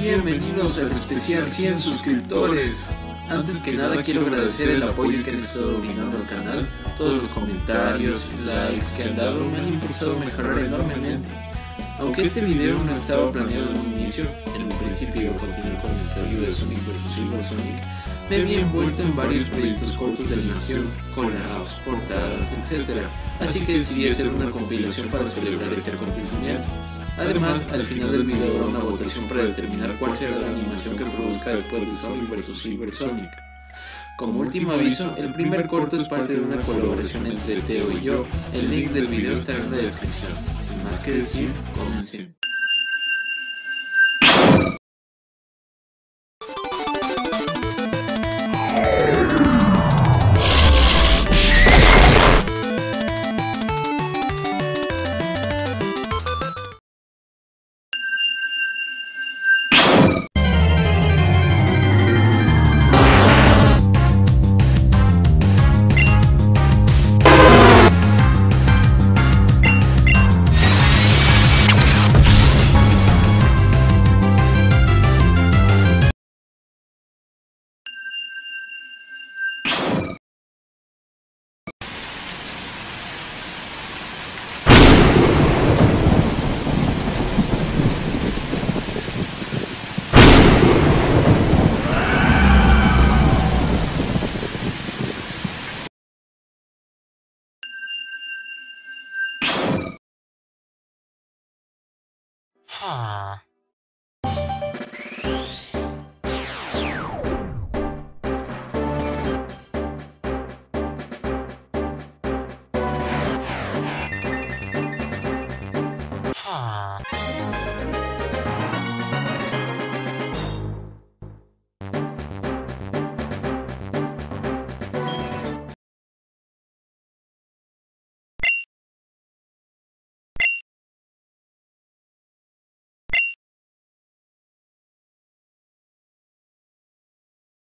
Bienvenidos al especial 100 suscriptores. Antes que nada quiero agradecer el apoyo que han estado brindando al canal. Todos los comentarios y likes que han dado me han impulsado a mejorar enormemente. Aunque este video no estaba planeado en un inicio, en un principio iba a continuar con el preview de Sonic vs Silver Sonic, me había envuelto en varios proyectos cortos de animación, collabs, portadas, etc. Así que decidí hacer una compilación para celebrar este acontecimiento. Además, al final del video habrá una votación para determinar cuál será la animación que produzca después de Sonic vs Silver Sonic. Como último aviso, el primer corto es parte de una colaboración entre Teo y yo. El link del video estará en la descripción. Sin más que decir, comencemos. Huh.